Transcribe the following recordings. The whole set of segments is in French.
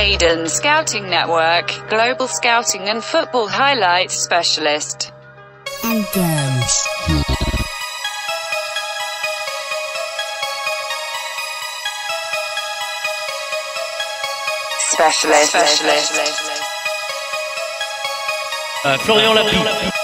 Hayden Scouting Network, Global Scouting and Football Highlights Specialist. Specialist. Florian Lapie.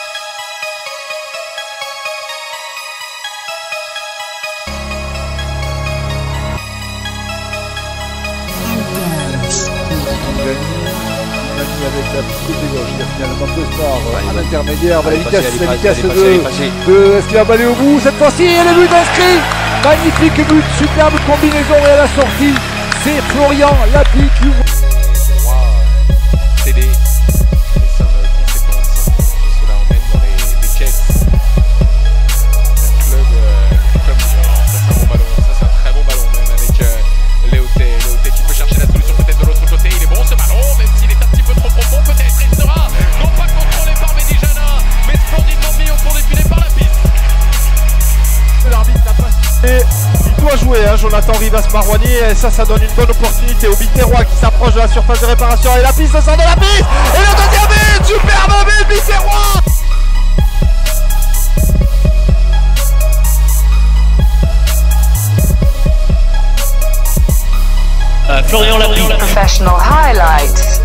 Avec la côté gauche, il y a finalement deux stars à l'intermédiaire, la vitesse est-ce qu'il va aller au bout cette fois-ci, et le but inscrit, magnifique but, superbe combinaison et à la sortie, c'est Florian Lapie qui ouvre. C'est des sommes conséquentes que cela emmène dans les caisses d'un club comme ça c'est un bon ballon, ça c'est un très bon ballon même avec Léoté qui peut chercher la solution peut-être de l'autre côté, il est bon ce ballon même s'il est un petit peu trop profond peut-être, il sera non pas contrôlé par Medijana mais splendidement mis au fond défilé par la piste. L'arbitre n'a pas... Et il doit jouer Jonathan Rivas-Marouani et ça donne une bonne opportunité au Biterrois qui s'approche de la surface de réparation et la piste sort de la piste et le deuxième but, superbe but Biterrois. Florian Lapie. Professional highlights.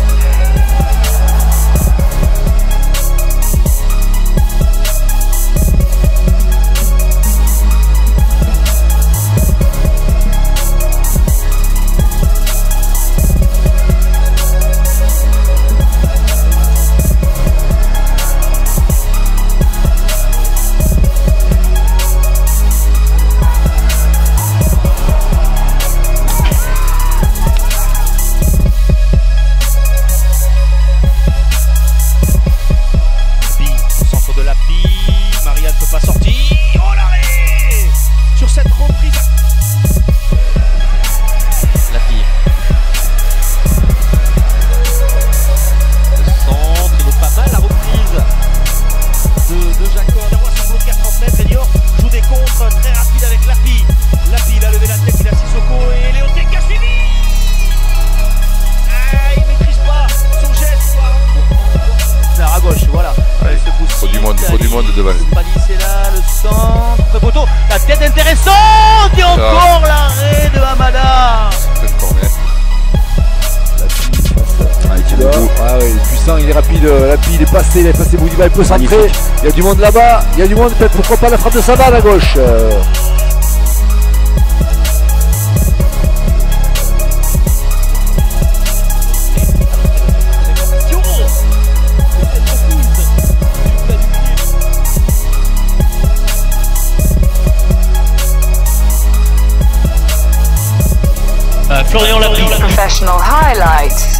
Faut du monde devant. C'est là, le centre, poteau, la tête intéressante et encore l'arrêt de Hamada. Ah ouais, il est puissant, il est rapide, Lapie, il est passé Boudiba, il peut centrer, il y a du monde là-bas, il y a du monde, peut-être pourquoi pas la frappe de Savane à gauche. Florian Lapie. Professional highlights.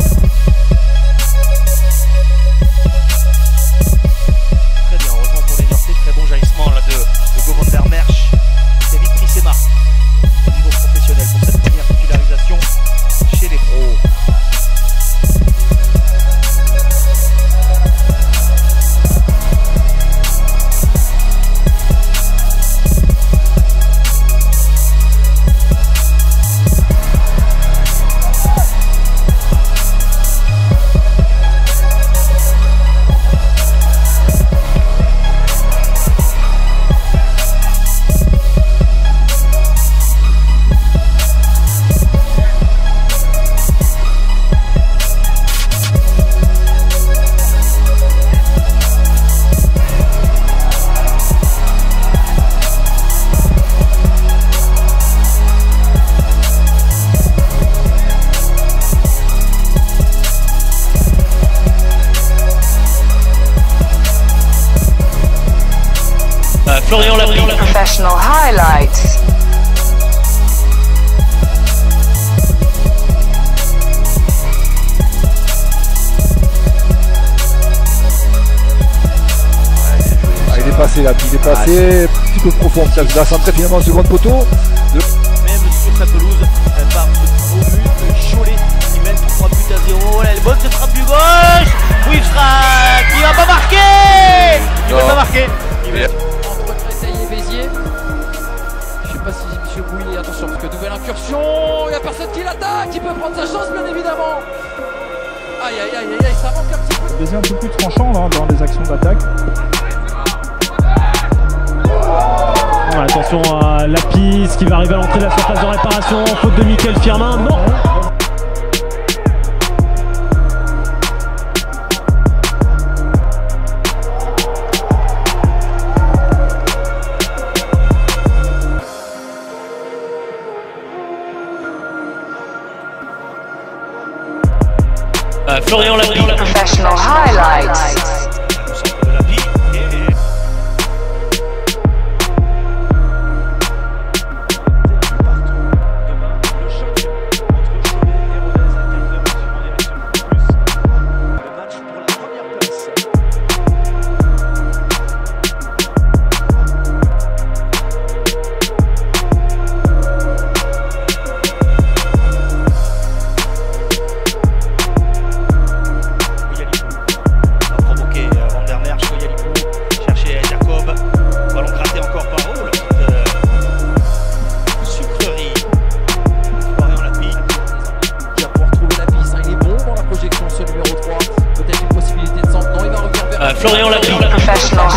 Très bien, heureusement pour les Niortais, très bon jaillissement là de Gauvin der Merch. C'est vite pris ses marques au niveau professionnel pour cette première titularisation chez les pros. Florian Lapie. Professional highlights. Il est passé Lapie, il est passé, un petit peu profond, il a centré finalement au second poteau. Même sur sa pelouse, par ce gros but, Cholet qui mène 3 buts à 0. Voilà, elle bonne cette frappe du gauche. Wifra qui va pas marquer. Il va pas marquer. Entre Créteil et Béziers. Je sais pas si M. Bouilly, attention, parce que nouvelle incursion, il y a personne. personne qui l'attaque, qui peut prendre sa chance bien évidemment. Aïe aïe aïe aïe, ça manque un petit peu. Baiser un peu plus tranchant là, dans les actions d'attaque. Attention à Lapis qui va arriver à l'entrée de la surface de réparation. Faute de Mickaël Firmin. Non. Florian Lapis. Professional highlights. Au centre de Lapis. Florian Lapis. Professional